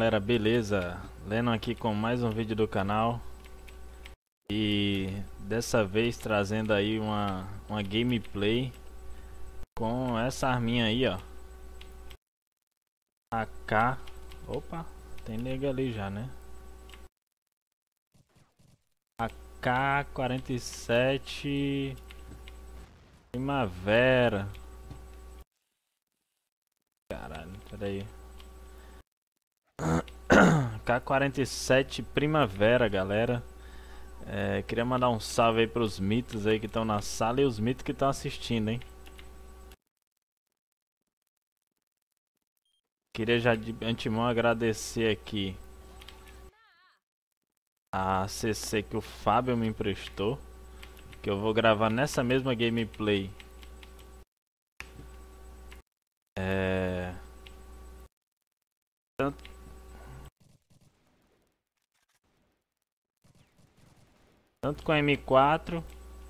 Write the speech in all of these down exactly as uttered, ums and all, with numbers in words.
galera, beleza? Leno aqui com mais um vídeo do canal. E dessa vez trazendo aí uma, uma gameplay com essa arminha aí, ó. A K. Opa, tem nega ali já, né? A K quarenta e sete Primavera. Caralho, peraí. K quarenta e sete Primavera, galera. É, queria mandar um salve aí pros mitos aí que estão na sala e os mitos que estão assistindo, hein? Queria já de antemão agradecer aqui a C C que o Fábio me emprestou, que eu vou gravar nessa mesma gameplay. É... Tanto... Tanto com a M quatro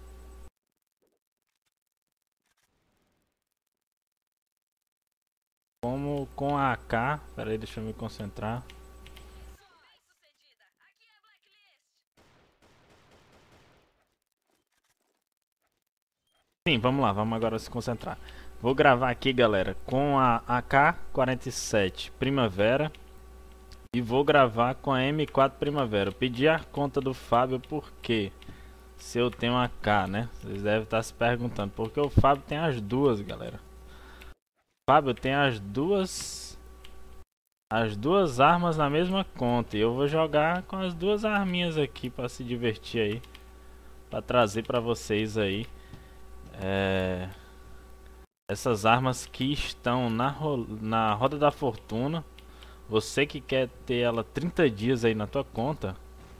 como com a A K. Pera aí, deixa eu me concentrar. Sim, vamos lá, vamos agora se concentrar. Vou gravar aqui, galera, com a A K quarenta e sete Primavera e vou gravar com a M quatro Primavera. Eu pedi a conta do Fábio porque se eu tenho a K, né? Vocês devem estar se perguntando porque o Fábio tem as duas, galera. O Fábio tem as duas as duas armas na mesma conta e eu vou jogar com as duas arminhas aqui para se divertir aí, para trazer para vocês aí. É... Essas armas que estão na, ro na Roda da Fortuna. Você que quer ter ela trinta dias aí na tua conta.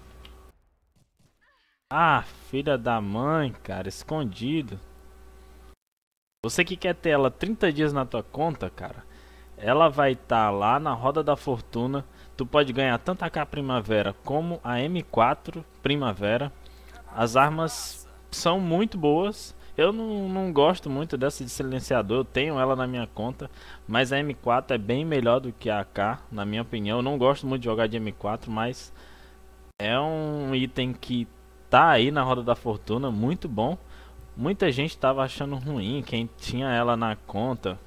Ah, filha da mãe, cara, escondido. Você que quer ter ela trinta dias na tua conta, cara. Ela vai estar tá lá na Roda da Fortuna. Tu pode ganhar tanto a K Primavera como a M quatro Primavera. As armas são muito boas. Eu não, não gosto muito dessa de silenciador, eu tenho ela na minha conta, mas a M quatro é bem melhor do que a A K, na minha opinião. Eu não gosto muito de jogar de M quatro, mas é um item que tá aí na Roda da Fortuna, muito bom. Muita gente estava achando ruim, quem tinha ela na conta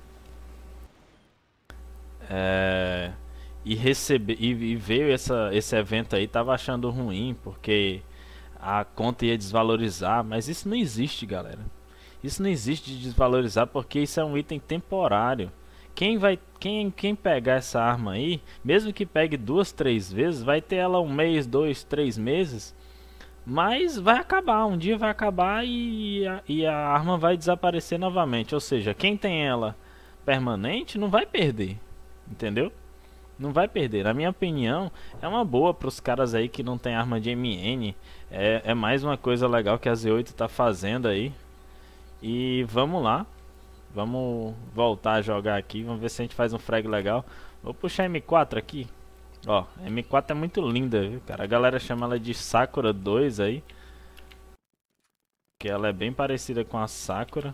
é, e, recebe, e, e veio essa, esse evento aí, tava achando ruim, porque a conta ia desvalorizar, mas isso não existe, galera. Isso não existe de desvalorizar porque isso é um item temporário. Quem vai, quem, quem pegar essa arma aí, mesmo que pegue duas, três vezes, vai ter ela um mês, dois, três meses, mas vai acabar, um dia vai acabar e a, e a arma vai desaparecer novamente. Ou seja, quem tem ela permanente não vai perder, entendeu? Não vai perder. Na minha opinião, é uma boa para os caras aí que não tem arma de M N. É, é mais uma coisa legal que a Z oito tá fazendo aí. E vamos lá. Vamos voltar a jogar aqui. Vamos ver se a gente faz um frag legal. Vou puxar a M quatro aqui. Ó, a M quatro é muito linda, viu, cara? A galera chama ela de Sakura dois aí. Que ela é bem parecida com a Sakura.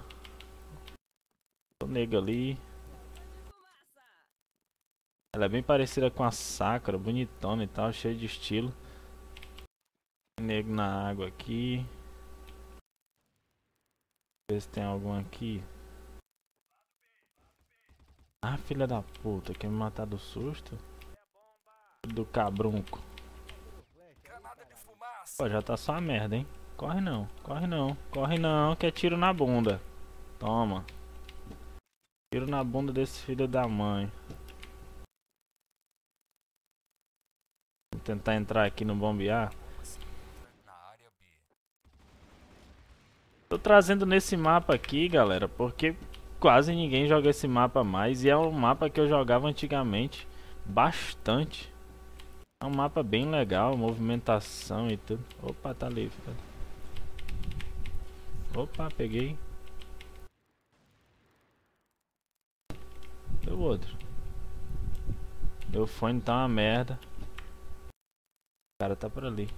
O nego ali. Ela é bem parecida com a Sakura, bonitona e tal, cheia de estilo. Nego na água aqui. Ver se tem algum aqui. Ah, filha da puta, quer me matar do susto? Do cabrunco. Pô, já tá só a merda, hein? Corre não, corre não, corre não, que é tiro na bunda. Toma. Tiro na bunda desse filho da mãe. Vou tentar entrar aqui no bombear. Tô trazendo nesse mapa aqui, galera, porque quase ninguém joga esse mapa mais. E é um mapa que eu jogava antigamente bastante. É um mapa bem legal, movimentação e tudo. Opa, tá livre. Opa, peguei. Deu outro. Meu fone tá uma merda. O cara tá por ali.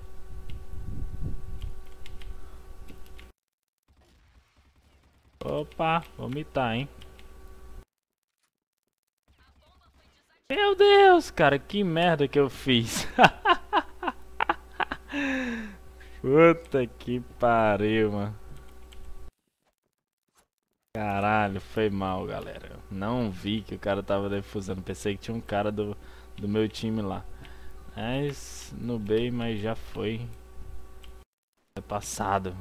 Opa, vomitar, hein? Meu Deus, cara, que merda que eu fiz. Puta que pariu, mano. Caralho, foi mal, galera. Não vi que o cara tava defusando. Pensei que tinha um cara do, do meu time lá. Mas no bem, mas já foi. É passado.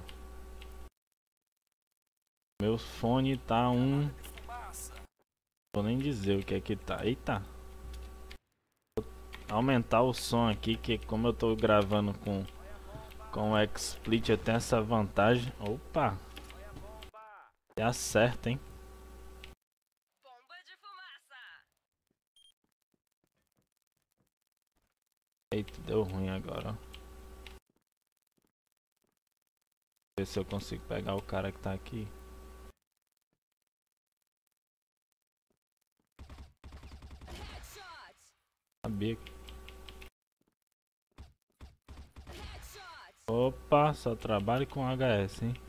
Meu fone tá um. Vou nem dizer o que é que tá. Eita. Vou aumentar o som aqui, que como eu tô gravando com com o XSplit, eu tenho essa vantagem. Opa. É acerta, hein? Eita, deu ruim agora, ó. Ver se eu consigo pegar o cara que tá aqui. Sabia que... Opa, só trabalho com H S, hein?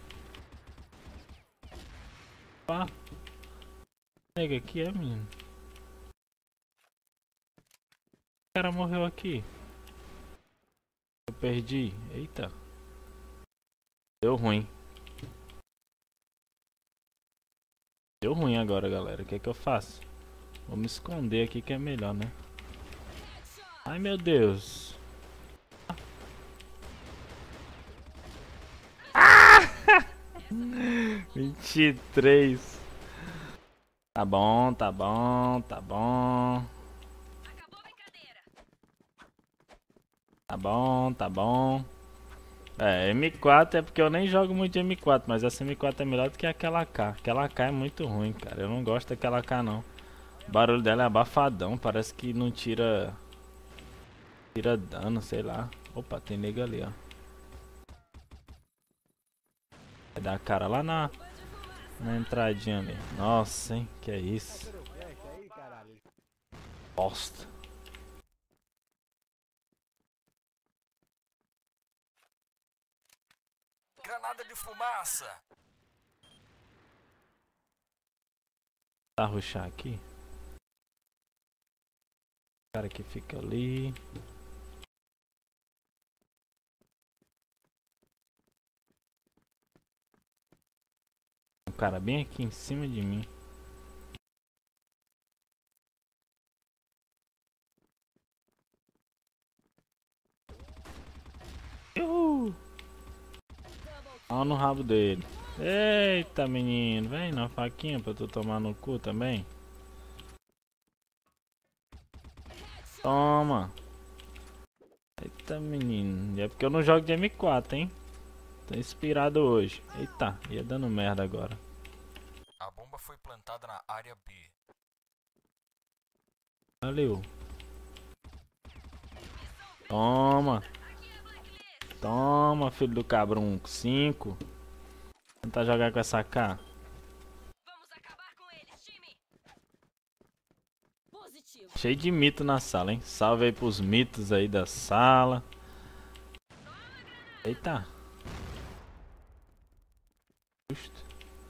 Opa. Pega aqui, é, menino. O cara morreu aqui. Eu perdi. Eita. Deu ruim. Deu ruim agora, galera. O que é que eu faço? Vou me esconder aqui que é melhor, né? Ai, meu Deus. Ah! vinte e três. Tá bom, tá bom, tá bom. Tá bom, tá bom. É, M quatro é porque eu nem jogo muito de M quatro, mas essa M quatro é melhor do que aquela A K. Aquela A K é muito ruim, cara. Eu não gosto daquela A K, não. O barulho dela é abafadão, parece que não tira... Tira dano, sei lá. Opa, tem nego ali, ó. Vai dar a cara lá na... Na entradinha ali. Nossa, hein, que é isso. Bosta. Granada de fumaça. Tá rushar aqui. O cara que fica ali. Um cara bem aqui em cima de mim. Uhul. Olha no rabo dele. Eita, menino. Vem na faquinha pra tu tomar no cu também. Toma. Eita, menino. E é porque eu não jogo de M quatro, hein. Tô inspirado hoje. Eita, ia dando merda agora. A bomba foi plantada na área B. Valeu. Toma. Toma, filho do cabrão. cinco. Tentar jogar com essa K. Vamos acabar com eles, time. Positivo. Cheio de mito na sala, hein? Salve aí pros mitos aí da sala. Eita. Justo.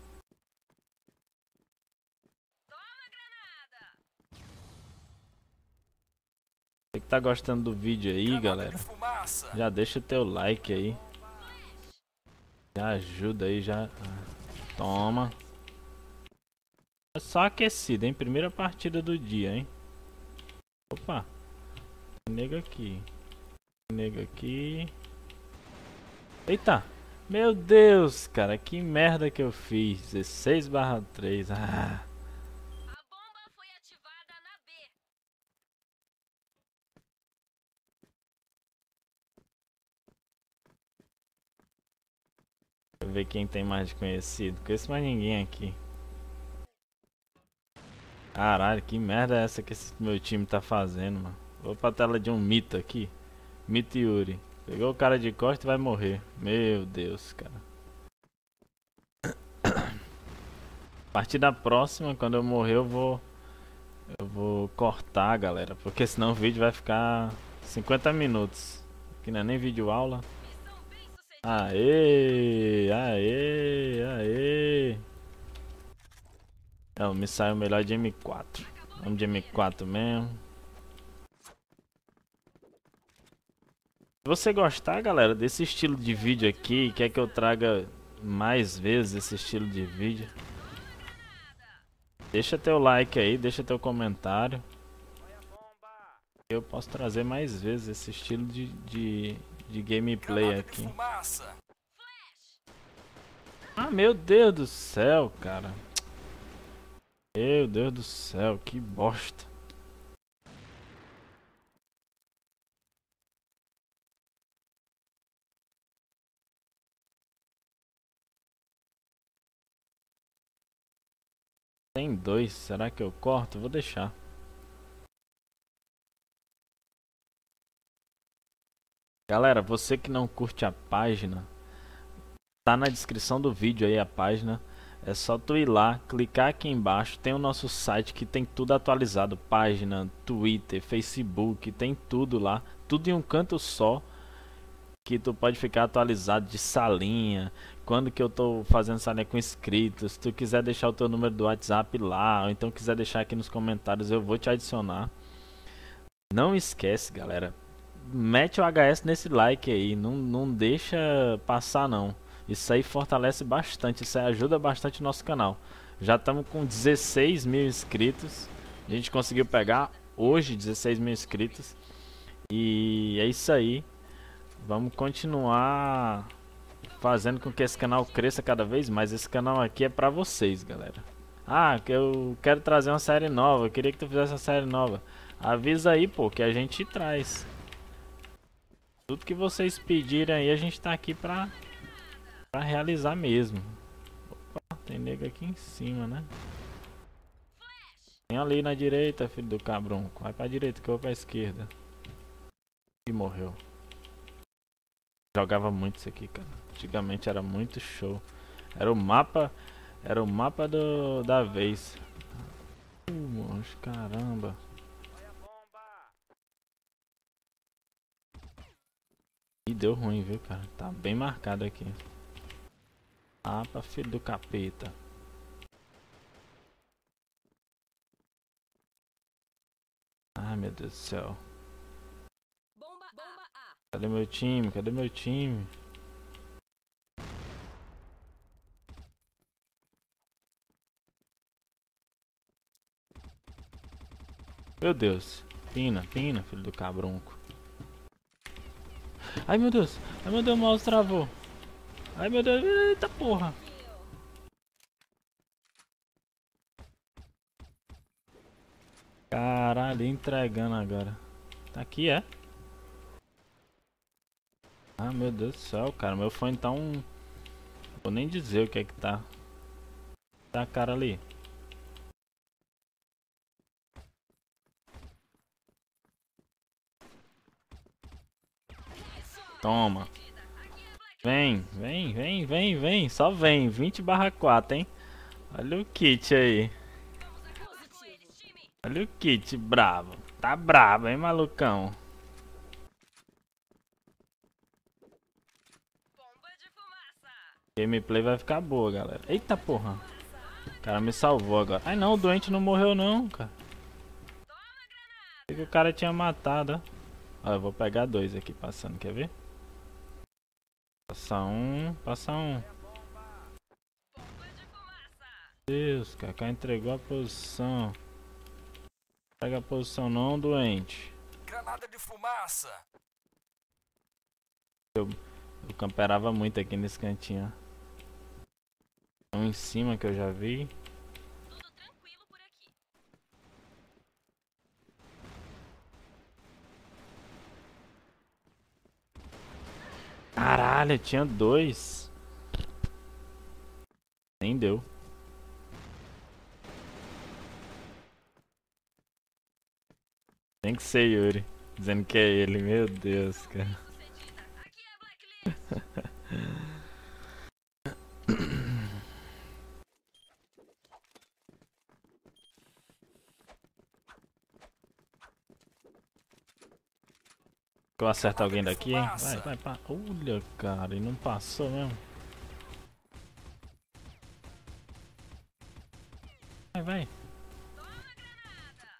Toma granada. Você que tá gostando do vídeo aí, Granada galera, de fumaça. já deixa o teu like aí. Já ajuda aí, já. Toma. É só aquecido, hein? Primeira partida do dia, hein? Opa. Tem nego aqui. Tem nego aqui. Eita. Meu Deus, cara. Que merda que eu fiz. dezesseis barra três. Ah. A bomba foi ativada na B. Deixa eu ver quem tem mais de conhecido. Conheço mais ninguém aqui. Caralho, que merda é essa que esse meu time tá fazendo, mano? Vou pra tela de um mito aqui. Mito Yuri. Pegou o cara de costa e vai morrer. Meu Deus, cara. A partir da próxima, quando eu morrer, eu vou... Eu vou cortar, galera. Porque senão o vídeo vai ficar cinquenta minutos. Que não é nem vídeo aula. Missão bem sucedida. Aê! Aê! Aê! Não, me saiu melhor de M quatro. Acabou Vamos de M quatro mesmo. Se você gostar, galera, desse estilo de vídeo aqui, quer que eu traga mais vezes esse estilo de vídeo, deixa teu like aí, deixa teu comentário. Eu posso trazer mais vezes esse estilo de, de, de gameplay Granada de aqui. fumaça. Ah, meu Deus do céu, cara. Meu Deus do céu, que bosta. Tem dois, será que eu corto? Vou deixar. Galera, você que não curte a página, tá na descrição do vídeo aí a página. É só tu ir lá, clicar aqui embaixo, tem o nosso site que tem tudo atualizado, página, Twitter, Facebook, tem tudo lá, tudo em um canto só, que tu pode ficar atualizado de salinha, quando que eu tô fazendo salinha com inscritos. Se tu quiser deixar o teu número do WhatsApp lá, ou então quiser deixar aqui nos comentários, eu vou te adicionar. Não esquece, galera, mete o H S nesse like aí, não, não deixa passar não. Isso aí fortalece bastante, isso aí ajuda bastante o nosso canal. Já estamos com dezesseis mil inscritos. A gente conseguiu pegar hoje dezesseis mil inscritos. E é isso aí. Vamos continuar fazendo com que esse canal cresça cada vez mais. Esse canal aqui é pra vocês, galera. Ah, que eu quero trazer uma série nova. Eu queria que tu fizesse uma série nova. Avisa aí, pô, que a gente traz. Tudo que vocês pedirem aí, a gente tá aqui pra, pra realizar mesmo. Opa, tem nego aqui em cima, né? Tem ali na direita, filho do cabrão. Vai pra direita que eu vou pra esquerda. E morreu. Jogava muito isso aqui, cara. Antigamente era muito show. Era o mapa. Era o mapa do, da vez. Uh, monstro, caramba. E deu ruim, viu, cara? Tá bem marcado aqui. Mapa, filho do capeta. Ai, meu Deus do céu. Bomba, bomba A. Cadê meu time? Cadê meu time? Meu Deus. Pina, pina, filho do cabrunco. Ai, meu Deus. Ai, meu Deus, o mouse travou. Ai, meu Deus. Eita porra. Caralho, entregando agora. Tá aqui, é? Ah, meu Deus do céu, cara. Meu fone tá um... Vou nem dizer o que é que tá. Tá a cara ali. Toma. Vem, vem, vem, vem, vem. Só vem. vinte barra quatro, hein? Olha o kit aí. Olha o kit, bravo. Tá bravo, hein, malucão? Bomba de fumaça. Gameplay vai ficar boa, galera. Eita porra. O cara me salvou agora. Ai não, o doente não morreu não, cara. Achei que o cara tinha matado, ó. Ó, eu vou pegar dois aqui passando, quer ver? Passa um, passa um. Deus, Kaká entregou a posição. Pega a posição não, doente. Granada de fumaça. Eu, eu camperava muito aqui nesse cantinho, ó. Um em cima que eu já vi. Tudo tranquilo por aqui. Caralho, tinha dois. Nem deu. Tem que ser Yuri. Dizendo que é ele, meu Deus, cara. Aqui é Blacklist. Eu acerto alguém daqui, hein? Vai, vai, vai. Olha, cara, e não passou mesmo. Vai, vai. Toma granada.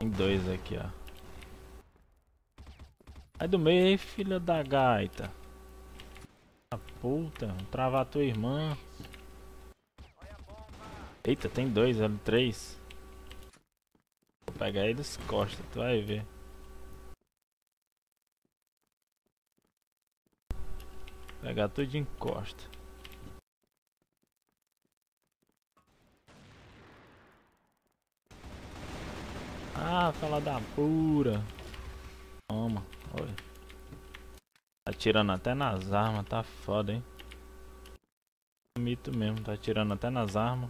Tem dois aqui, ó. Sai do meio, filha da gaita. A puta, vou travar tua irmã. Eita, tem dois, L três. Vou pegar ele das costas, tu vai ver. Pegar tudo de encosta. Ah, fala da pura. Toma, olha. Tá atirando até nas armas, tá foda, hein? Mito mesmo, tá atirando até nas armas.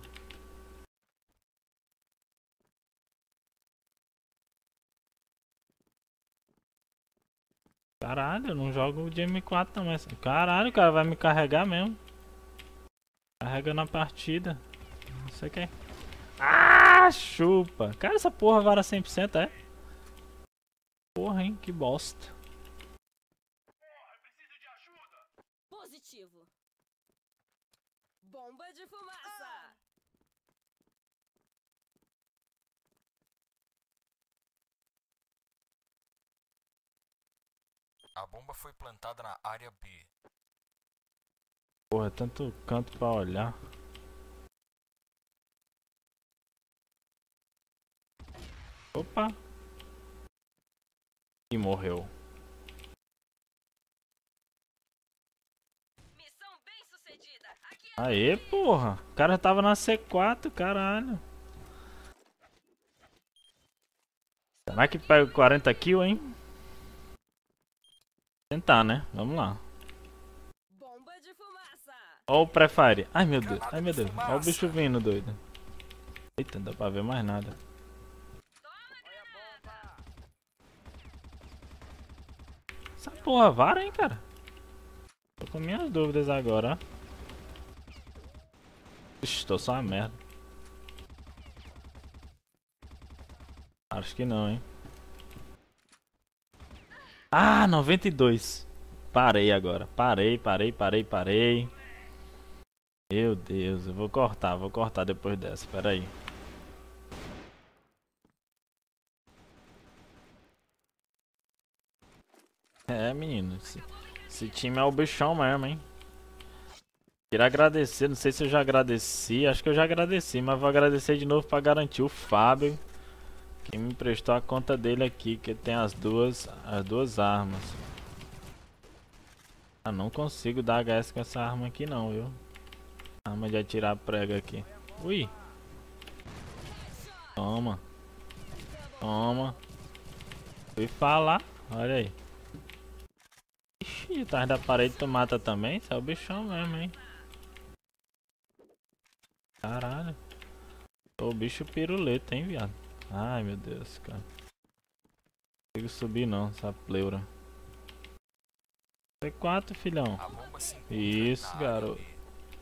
Caralho, eu não jogo de M quatro não, mas... Caralho, o cara vai me carregar mesmo. Carrega na partida. Não sei quem. Ah, chupa. Cara, essa porra vara cem por cento, é? Porra, hein? Que bosta. Positivo. Bomba de fumaça. A bomba foi plantada na área B. Porra, tanto canto pra olhar. Opa. E morreu. Missão bem sucedida. Aqui é Aê, porra. O cara tava na C quatro, caralho. Será que pega quarenta kills, hein? Tentar, né? Vamos lá. bomba de fumaça. Ó o pré-fire. Ai, meu Deus. Ai, meu Deus. Ó o bicho vindo, doido. Eita, não dá pra ver mais nada. Essa porra vara, hein, cara? Tô com minhas dúvidas agora, ó. Ixi, tô só uma merda. Acho que não, hein. Ah, noventa e dois. Parei agora. Parei, parei, parei, parei. Meu Deus, eu vou cortar, vou cortar depois dessa. Pera aí. É, menino. Esse, esse time é o bichão mesmo, hein. Queria agradecer, não sei se eu já agradeci. Acho que eu já agradeci, mas vou agradecer de novo pra garantir o Fábio, que me emprestou a conta dele aqui, que tem as duas, as duas armas. Ah, não consigo dar H S com essa arma aqui não, viu? Arma de atirar prego aqui. Ui. Toma. Toma. Fui falar. Olha aí. Ixi, atrás da parede tu mata também? Isso é o bichão mesmo, hein? Caralho. O bicho piruleta, hein, viado? Ai, meu Deus, cara. Não consigo subir não, essa pleura. C quatro, filhão. A bomba se encontra Isso, na área garoto. B.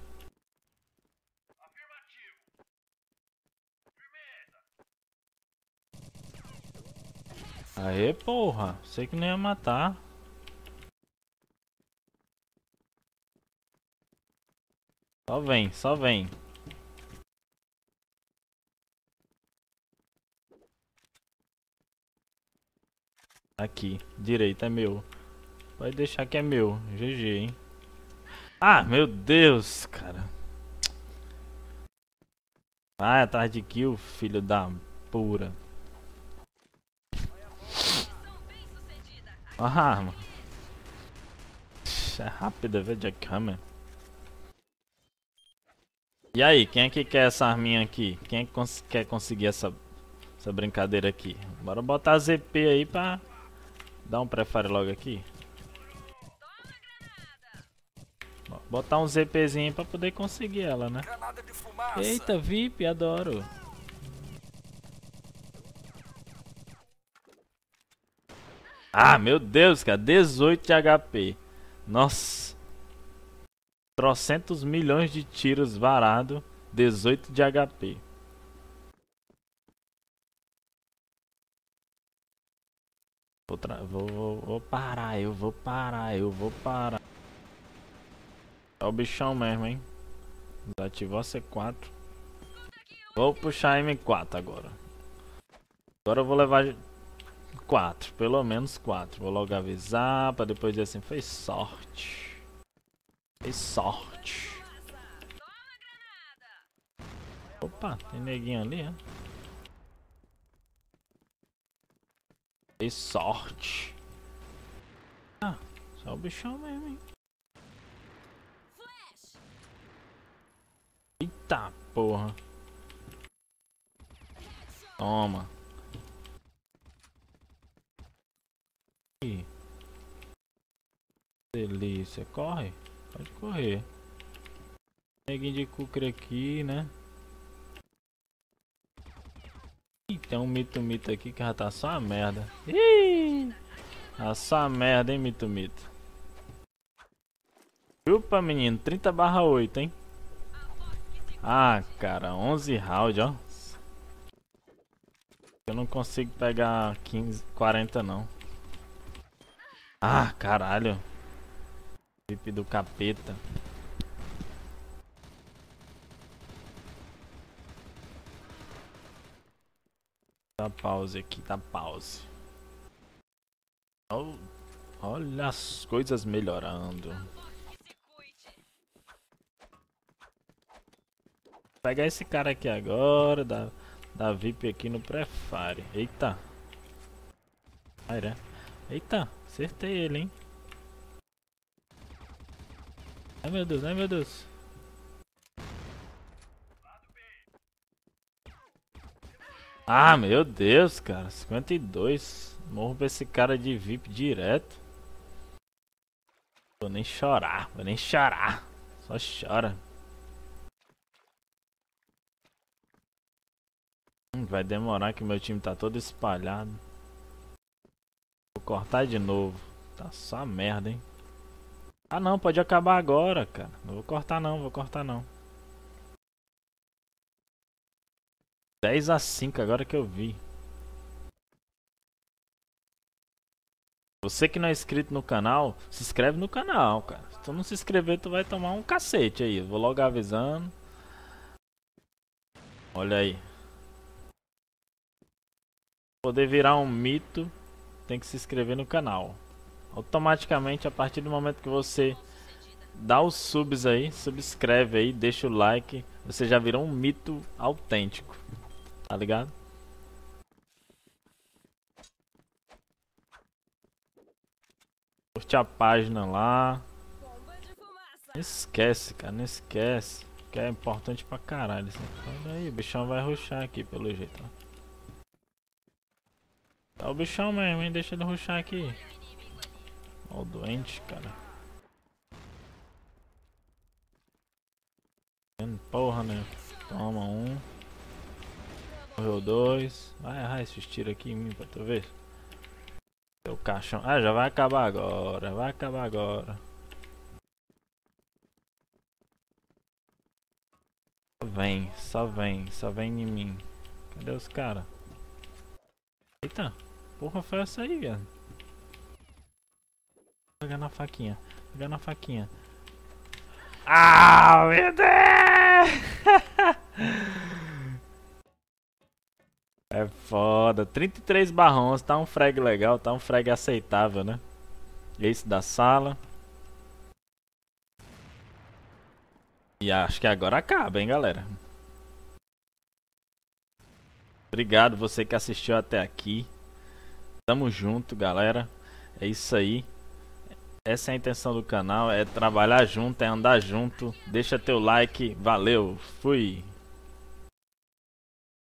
Aê, porra. Sei que não ia matar. Só vem, só vem. Aqui, direita é meu. Pode deixar que é meu. G G, hein. Ah, meu Deus, cara. Vai atrás de kill, filho da pura. Missão bem sucedida. Ó a arma. É rápida, velho, de câmera. E aí, quem é que quer essa arminha aqui? Quem é que cons quer conseguir essa, essa brincadeira aqui? Bora botar a Z P aí pra dar um prefire logo aqui. Botar um ZPzinho pra poder conseguir ela, né? Granada de fumaça. Eita, V I P, adoro. Ah, meu Deus, cara, dezoito de H P. Nossa. Trocentos milhões de tiros varado, dezoito de H P. Vou, vou, vou, vou parar, eu vou parar, eu vou parar. É o bichão mesmo, hein? Desativou a C quatro. Vou puxar a M quatro agora. Agora eu vou levar quatro, pelo menos quatro. Vou logo avisar pra depois dizer assim, foi sorte. Foi sorte. Opa, tem neguinho ali, é? Foi sorte. Ah, só o bichão mesmo, hein? Eita porra. Toma. Ih. Delícia. Corre. Pode correr. Neguinho de cucre aqui, né? Ih, tem um mito-mito aqui que já tá só a merda. Ih! Tá só a merda, hein, mito-mito. Chupa, menino. trinta barra oito, hein? Ah, cara. onze round, ó. Eu não consigo pegar quinze, quarenta, não. Ah, caralho. V I P do capeta. Tá pause aqui, tá pause. Oh, olha as coisas melhorando. Vou pegar esse cara aqui agora, da, da V I P aqui no Prefire. Eita. Ai, né? Eita, acertei ele, hein? Ai meu Deus, ai meu Deus. Ah, meu Deus, cara. cinquenta e dois. Morro pra esse cara de V I P direto. Vou nem chorar, vou nem chorar. Só chora. Hum, vai demorar que meu time tá todo espalhado. Vou cortar de novo. Tá só merda, hein? Ah não, pode acabar agora, cara. Não vou cortar não, vou cortar não. dez a cinco agora que eu vi. Você que não é inscrito no canal, se inscreve no canal, cara. Se tu não se inscrever, tu vai tomar um cacete aí. Eu vou logo avisando. Olha aí. Poder virar um mito, tem que se inscrever no canal. Automaticamente, a partir do momento que você dá os subs aí, subscreve aí, deixa o like, você já virou um mito autêntico. Tá ligado? Curte a página lá. Não esquece, cara, não esquece. Que é importante pra caralho. Assim. Olha aí, o bichão vai rushar aqui pelo jeito. Ó. Tá o bichão mesmo, hein? Deixa ele rushar aqui. Ó o doente, cara. Porra, né? Toma um. Morreu dois. Vai errar esses tiros aqui em mim pra tu ver. O caixão. Ah, já vai acabar agora. Vai acabar agora. Só vem, só vem, só vem em mim. Cadê os caras? Eita, porra foi essa aí, velho. Pegar na faquinha, pegar na faquinha. Ah, meu Deus! É foda. trinta e três barrões, tá um frag legal, tá um frag aceitável, né? Esse da sala. E acho que agora acaba, hein, galera. Obrigado você que assistiu até aqui. Tamo junto, galera. É isso aí. Essa é a intenção do canal, é trabalhar junto, é andar junto. Deixa teu like. Valeu, fui.